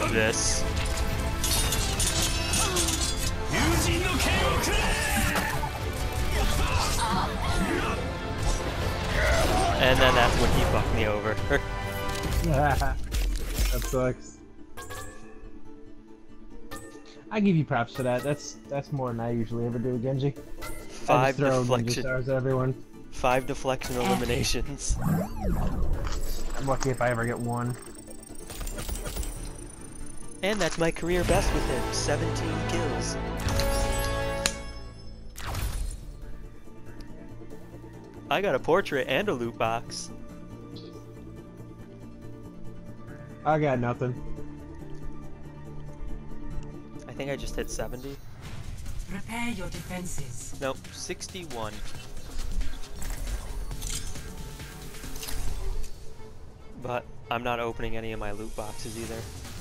this. And then that's when he fucked me over. That sucks. I give you props for that. That's more than I usually ever do with Genji. 5 deflection. Stars at everyone. 5 deflection eliminations. I'm lucky if I ever get one. And that's my career best with him. 17 kills. I got a portrait and a loot box. I got nothing. I think I just hit 70. Prepare your defenses. Nope, 61. But I'm not opening any of my loot boxes either.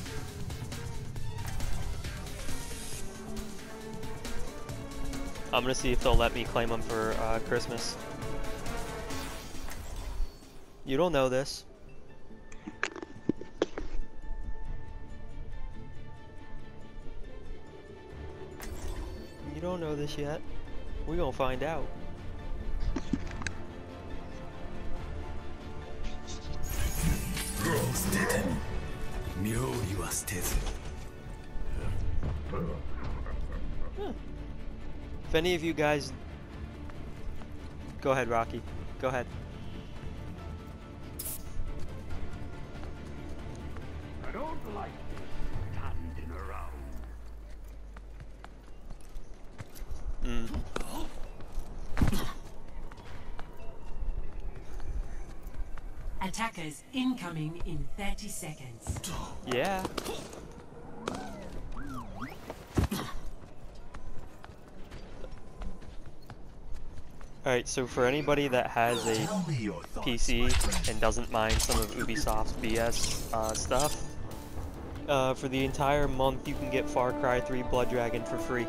I'm gonna see if they'll let me claim them for Christmas. You don't know this. You don't know this yet. We're gonna find out. If any of you guys... Go ahead, Rocky. Go ahead. I don't like standing around. Attackers incoming in 30 seconds. Yeah. Alright, so for anybody that has a PC and doesn't mind some of Ubisoft's BS stuff, for the entire month you can get Far Cry 3 Blood Dragon for free.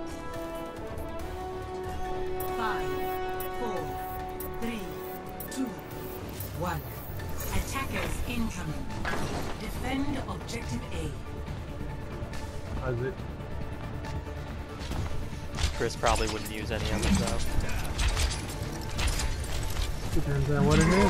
5, 4, 3, 2, 1. Attackers incoming. Defend objective A. How's it? Chris probably wouldn't use any of it though. Depends on what it is.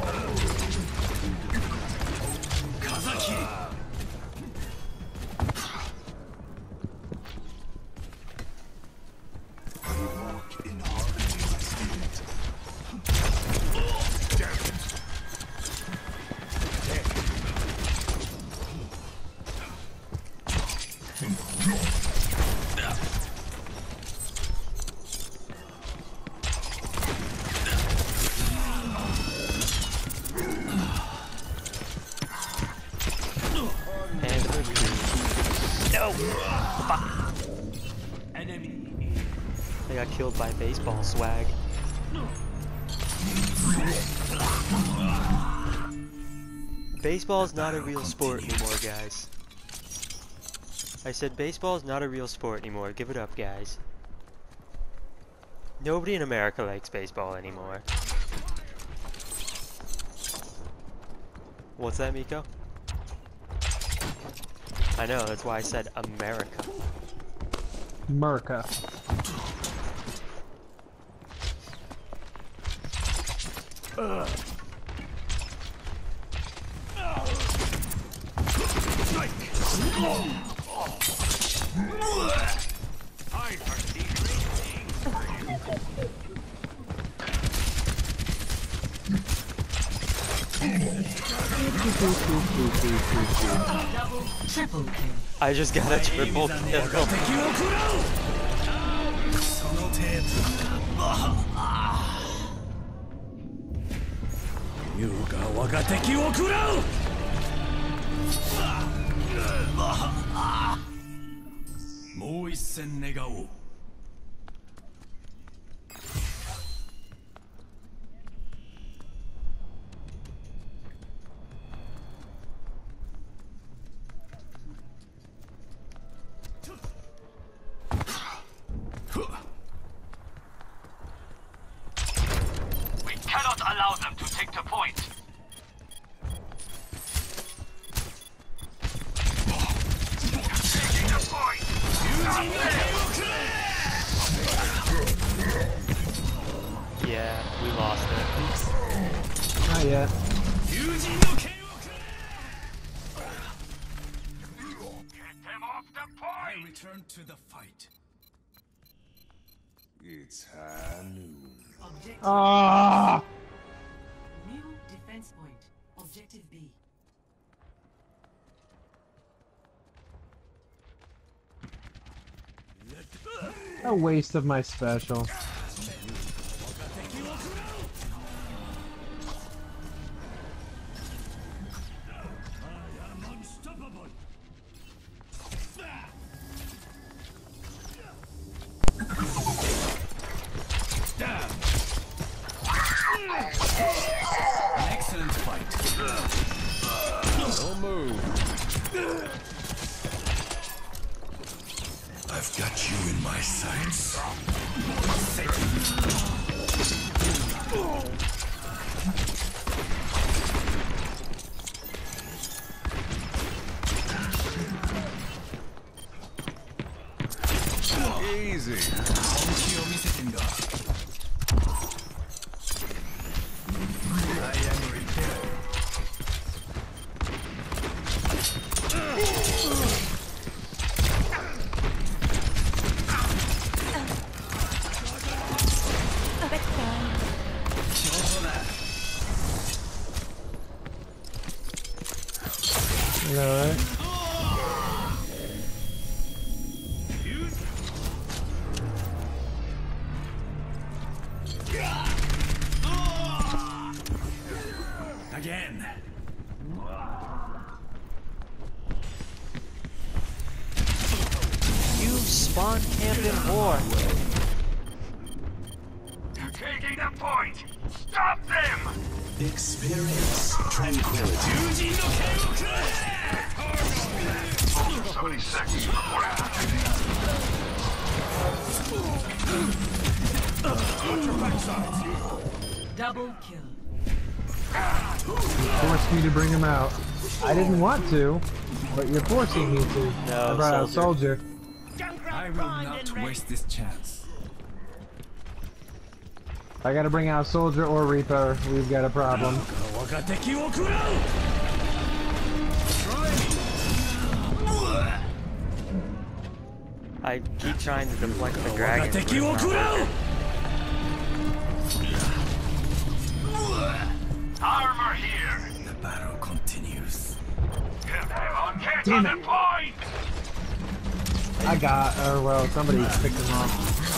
They got killed by baseball swag. Baseball's not a real sport anymore, guys. I said baseball's not a real sport anymore. Give it up, guys. Nobody in America likes baseball anymore. What's that, Miko? I know, that's why I said America. America. Triple kill. I just got a triple kill. We cannot allow them to take the point. Return to the fight. It's high noon. Objective Ah! New defense point. Objective B. A waste of my special. Excellent fight. Don't move. I've got you in my sights. Easy. Alright. Again. You spawn camping whore. They're taking the point. Stop them. Experience tranquility. 70 seconds before Double kill. Forced me to bring him out. I didn't want to, but you're forcing me to. No, I brought out soldier. soldier. I will not waste this chance. If I gotta bring out soldier or reaper, we've got a problem. I keep trying to deflect the dragon. but it's not working. armor here. The battle continues. Get them on. Get Damn to the it. point. I got, or well, somebody picked him off.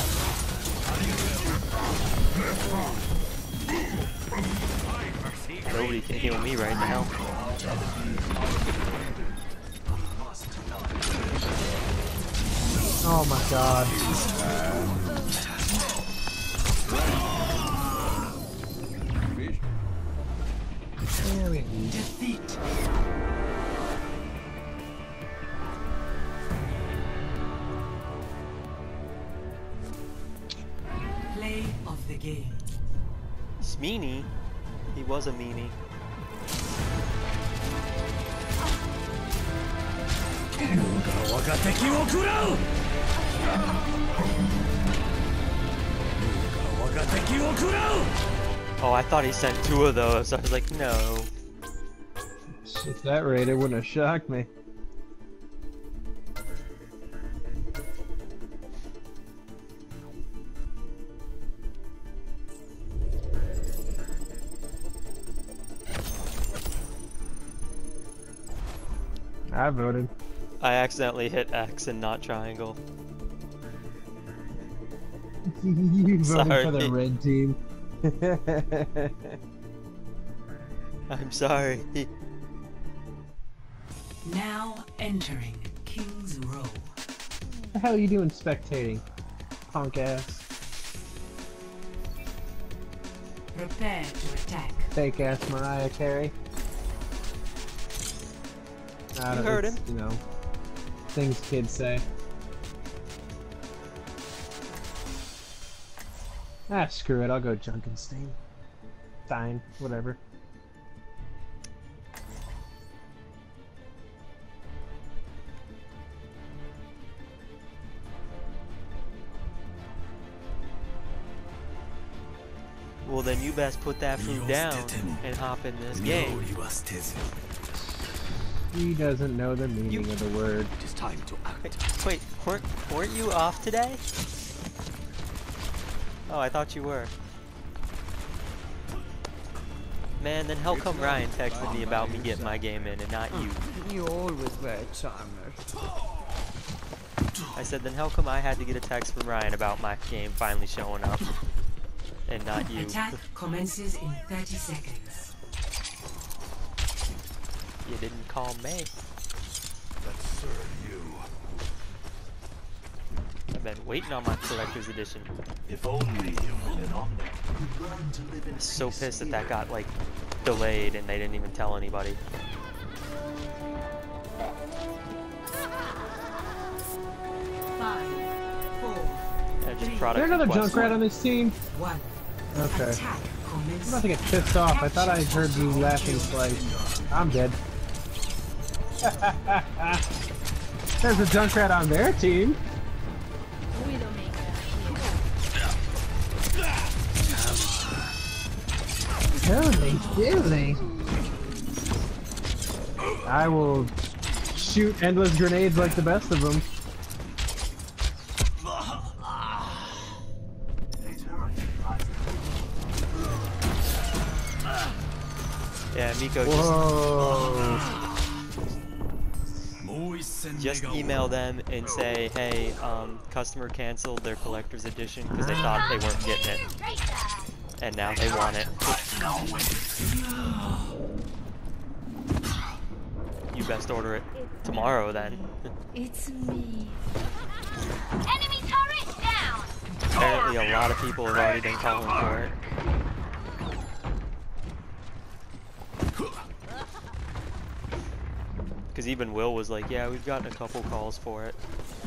Nobody can heal me right now. Oh my god. Defeat. Play of the game. Meanie? He was a meanie. Oh, I thought he sent 2 of those. I was like, no. At that rate, it wouldn't have shocked me. I voted. I accidentally hit X and not triangle. You voted for the Sorry. red team. I'm sorry. Now entering King's Row. What the hell are you doing spectating? Punk ass. Prepare to attack. Fake ass Mariah Carey. I You don't- heard it's, him. You know, things kids say. Ah, screw it. I'll go Junkenstein. Fine, whatever. Well, then you best put that food down and hop in this game. He doesn't know the meaning of the word. It is time to act. Wait, weren't you off today? Oh, I thought you were. Man, then how come Ryan texted me about me getting my game in and not you? You always wear charmer. I said, then how come I had to get a text from Ryan about my game finally showing up and not you? Attack commences in 30 seconds. You didn't call me. Let's serve you. I've been waiting on my collector's edition. If only you had been on there. You learn to live in So peace pissed that even that got like delayed and they didn't even tell anybody. 5, 4, Yeah, just 3, Is product there another request. Junkrat on this team? 1. Okay. Attack I'm commences. about to get pissed off. I thought I heard you laughing twice. I'm dead. There's a Junkrat on their team. Holy. I will shoot endless grenades like the best of them. Yeah, Miko, Whoa. just email them and say, hey, customer canceled their collector's edition because they thought they weren't getting it. And now they want it. You best order it tomorrow then. It's me. Enemy turret down! Apparently a lot of people have already been calling for it. Because even Will was like, yeah, we've gotten a couple calls for it.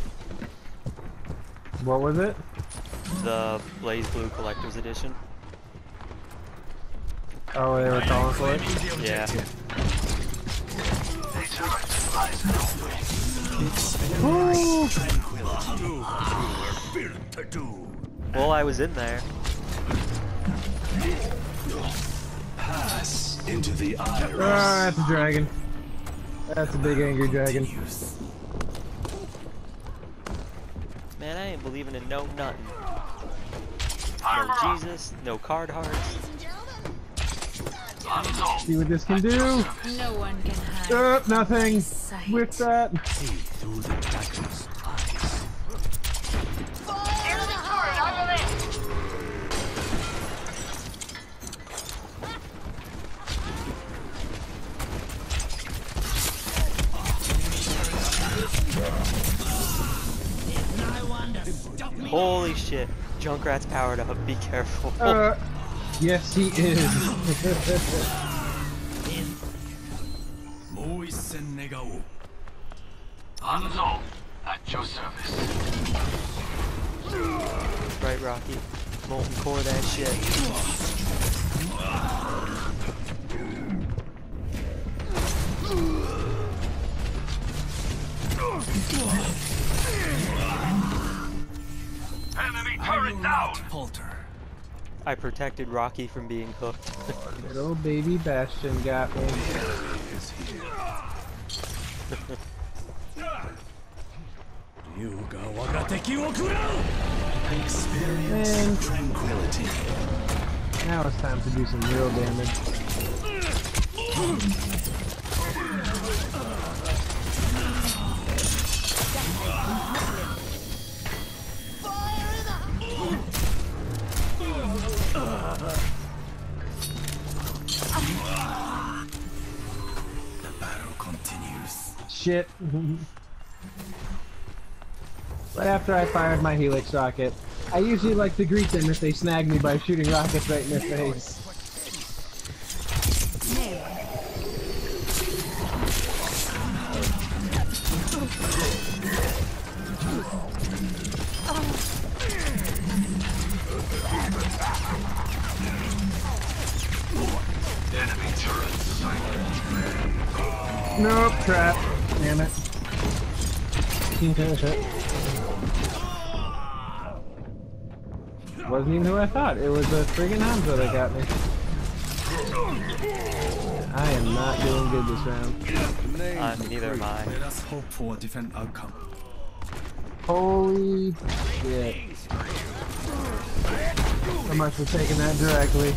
What was it? The Blaze Blue Collector's Edition. Oh, they were calling for it? Yeah. Woo! Well, I was in there. pass into the iris. Ah, that's a dragon. That's a big angry dragon. Man, I ain't believing in no nothing. No Jesus, no card hearts. See what this can do. No one can hide. Nothing. Sight. With that. See through the dragon's eyes. Enemy turret on the left! Holy shit. Junkrat's powered up, be careful. Yes, he is. Hanzo, at your service. Right, Rocky? Molten core that shit. Enemy turret down! Polter. I protected Rocky from being hooked. Little baby Bastion got me. Experience tranquility. Now it's time to do some real damage. The battle continues. Shit. Right after I fired my helix rocket, I usually like to greet them if they snag me by shooting rockets right in their face. Enemy turret sighted. Nope, trap. Damn it. Wasn't even who I thought. It was a friggin' Hanzo that got me. I am not doing good this round. Neither am I. Let us hope for a different outcome. Holy shit. I must have taken that directly.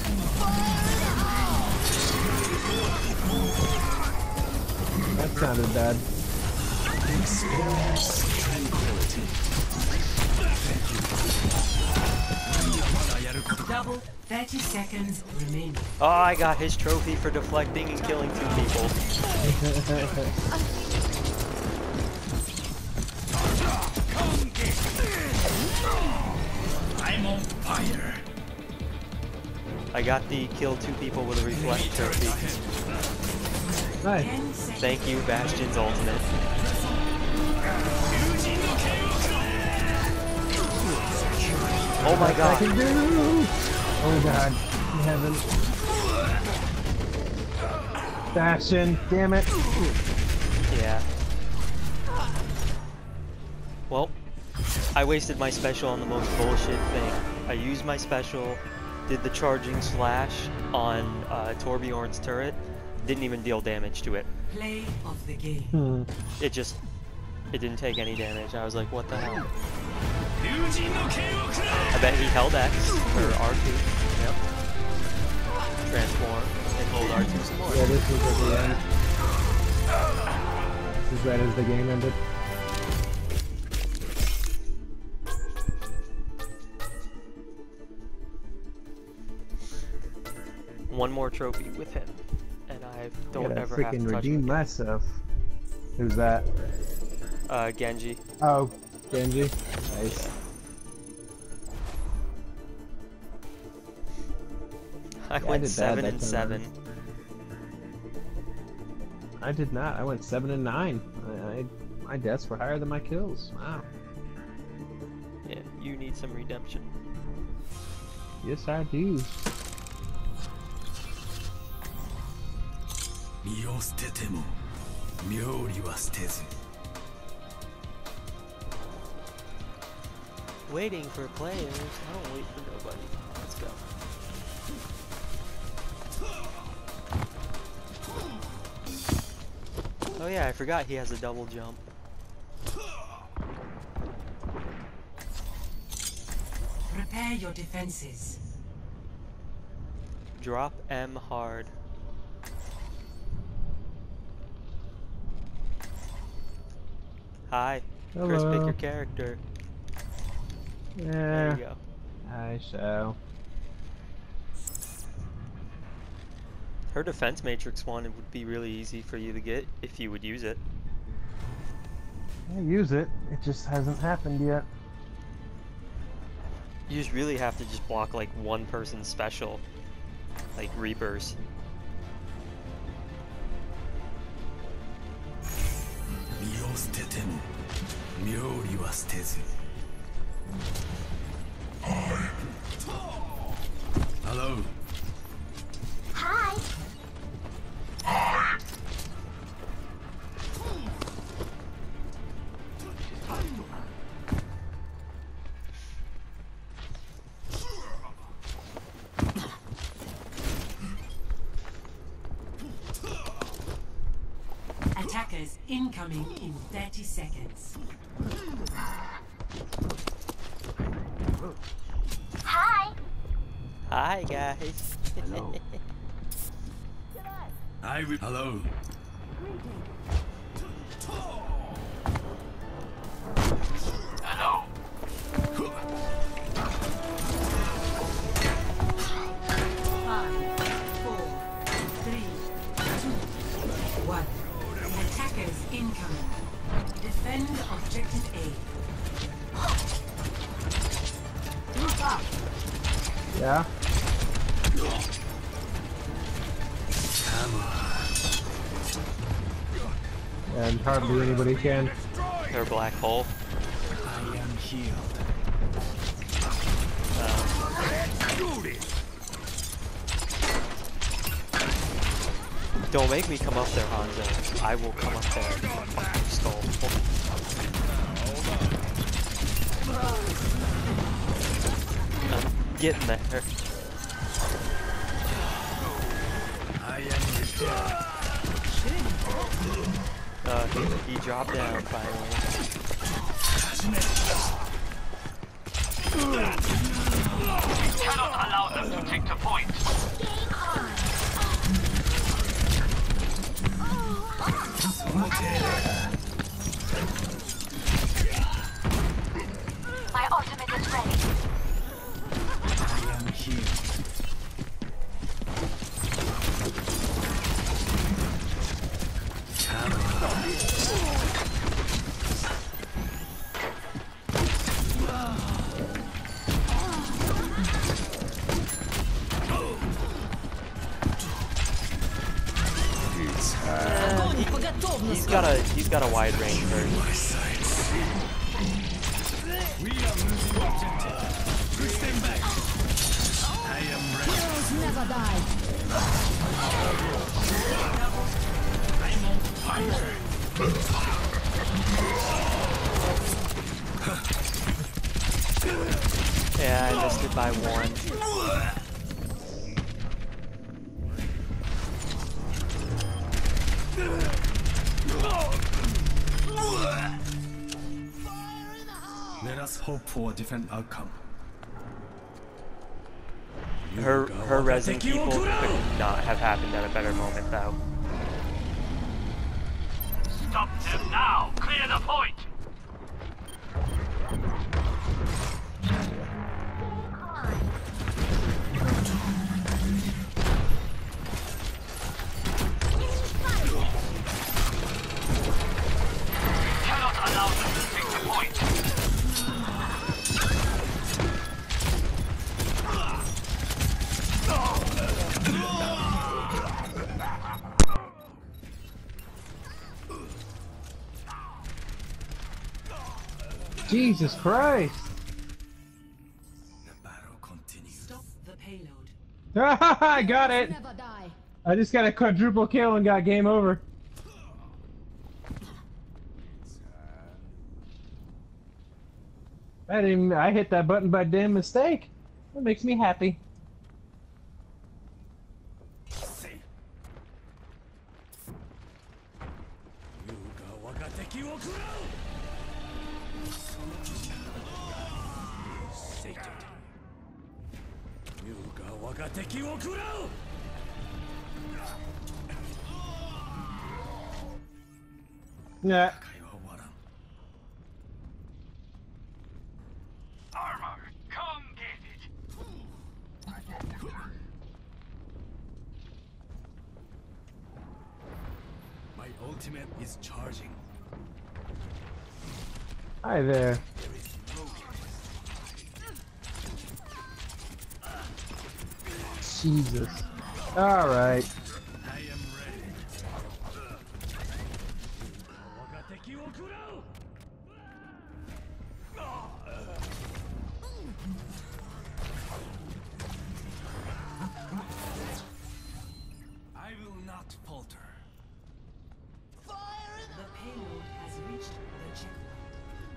That sounded bad. Double 30 seconds remaining. Oh, I got his trophy for deflecting and killing 2 people. I'm on fire. I got the kill 2 people with a reflect trophy. Nice. 10 seconds. Thank you, Bastion's ultimate. Oh my I god. can do. Oh god. You haven't. Bastion, damn it. Yeah. Well, I wasted my special on the most bullshit thing. I used my special, did the charging slash on Torbjorn's turret, didn't even deal damage to it. Play of the game. It didn't take any damage. I was like, what the hell? I bet he held X or R2. Yep. Transform and hold R2 some more. Yeah, this was at the end. This is right as the game ended. One more trophy with him, and I don't Gotta ever have to freaking touch redeem him. myself. Who's that? Genji. Oh, Genji. Nice. I Yeah, I went did bad 7 that and time. 7. I did not. I went 7 and 9. My deaths were higher than my kills. Wow. Yeah, you need some redemption. Yes, I do. 身を捨てても妙理は捨てず Waiting for players. I don't wait for nobody. Let's go. Oh yeah, I forgot he has a double jump. Prepare your defenses. Drop M hard. Hi. Chris, pick Hello. your character. There Yeah, you go. I shall. Her defense matrix one would be really easy for you to get if you would use it. I use it. It just hasn't happened yet. You just really have to just block like one person's special, like Reapers. 身を捨てても妙理は捨てず Hello. Hi. Attackers incoming in 30 seconds. Hi. Hi guys. Hello. I will. Hello. Hello. 5, 4, 3, 2, 1. Attackers incoming. Defend objective A. Move up. Yeah? And hardly anybody can. Her black hole. I am healed. Don't make me come up there, Hanzo. I will come up there and fuck your skull. I'm getting there. I am He dropped down finally. We cannot allow them to take the point. My ultimate is ready. I am here. He's got a wide range version. We are losing objective. Push them back. I am ready. Heroes never die. I'm on fire. Yeah, I missed it by one. Let us hope for a different outcome. Her resin people could not have happened at a better moment, though. Stop them now! Clear the point! We cannot allow them to take the point. Jesus Christ! The battle continues. Stop the payload. I got it! Never die. I just got a quadruple kill and got game over. I hit that button by damn mistake. That makes me happy. Yeah. Armor, come get it! My ultimate is charging. Hi there. Jesus. Alright. I am ready. I will not falter. The payload has reached the checkpoint.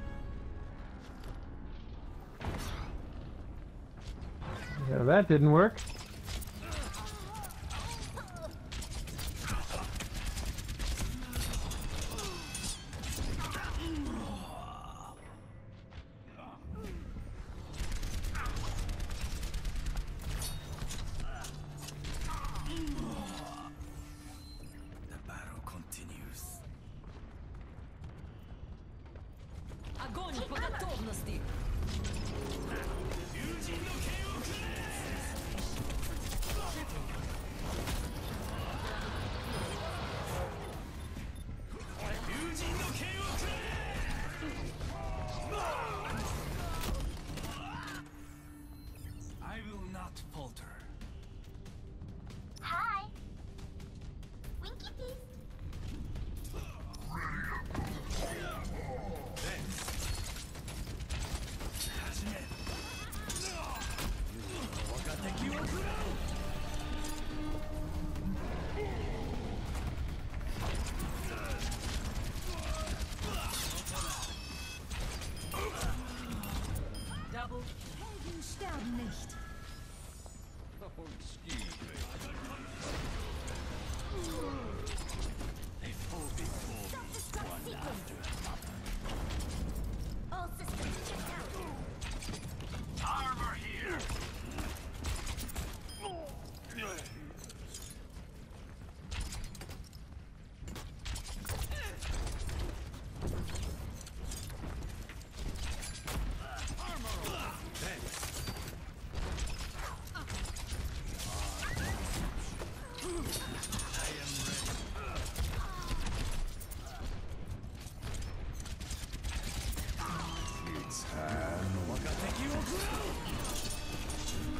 Yeah, that didn't work. The battle continues. Огонь по готовности. I will not falter. Hi. Winky teeth.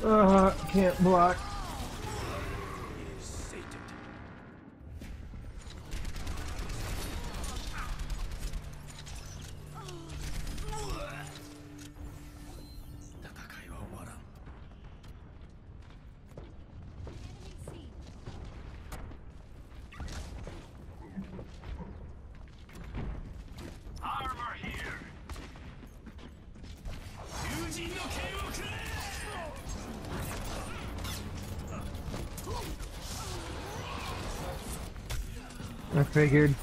Can't block. Armor here. I figured.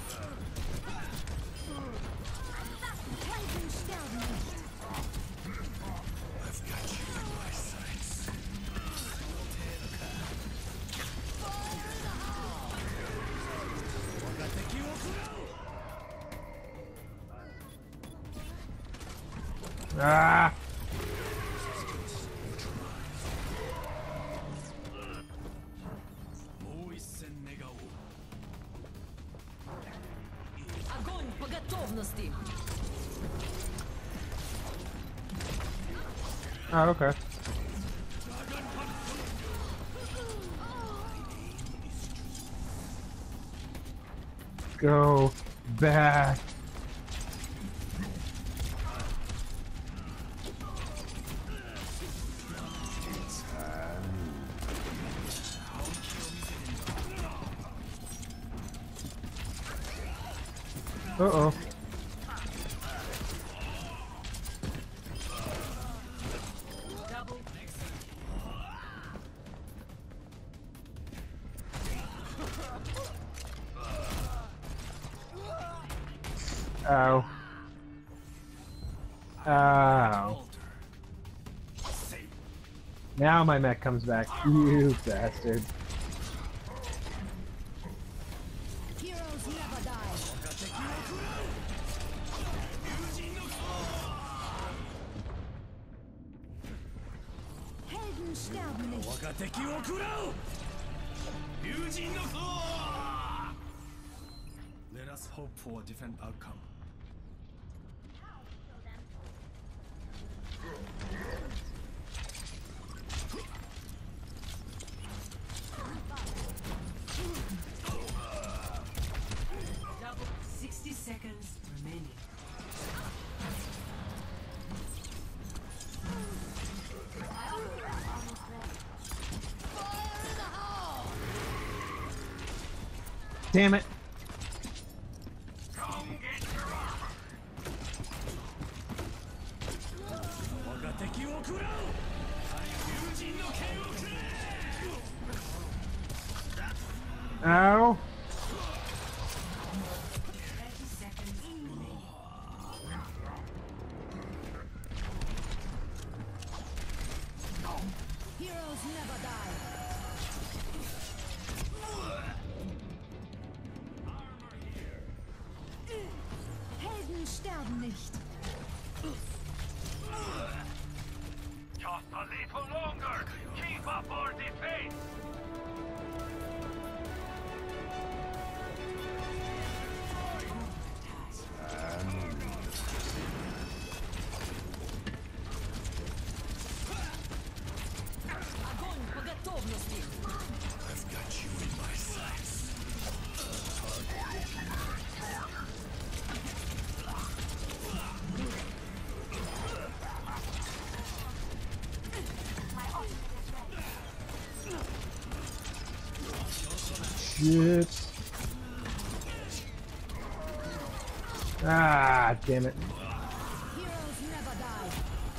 Ah! Огонь по готовности. Oh, okay. Go back. Uh-oh. Ow. Ow. Now my mech comes back. You bastard. Heroes never die. Helden sterben nicht. Let us hope for a different outcome. Double 60 seconds remaining. Damn it. Ow. 30 seconds remaining. Heroes never die. Helden sterben nicht. Just a little longer. Keep up our defense. Огонь по готовности. Shit. Ah, damn it. Heroes never die.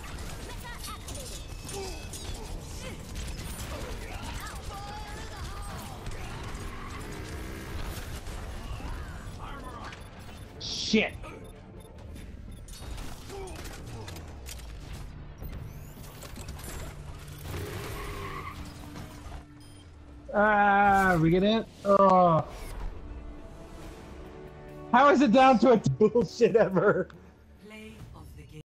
Shit. Ah, we get it? Oh. How is it down to a bullshit ever?